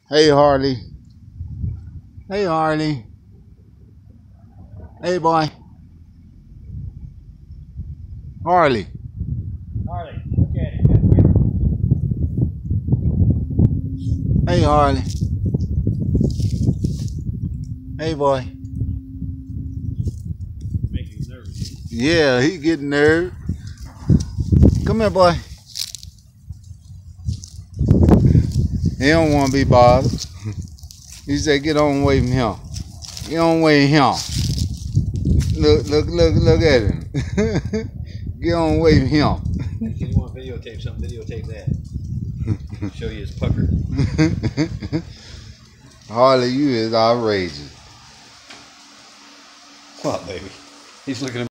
Hey, Harley. Hey, Harley. Hey, boy. Harley. Harley, look at it. Hey, Harley. Hey, boy. Make you nervous. Yeah, he getting nervous. Come here, boy. He don't want to be bothered. He said, get on away from him. Get on away from him. Look at him. Get on away from him. If you want to videotape something, videotape that. Show you his pucker. Harley, you is outrageous. What, baby? He's looking at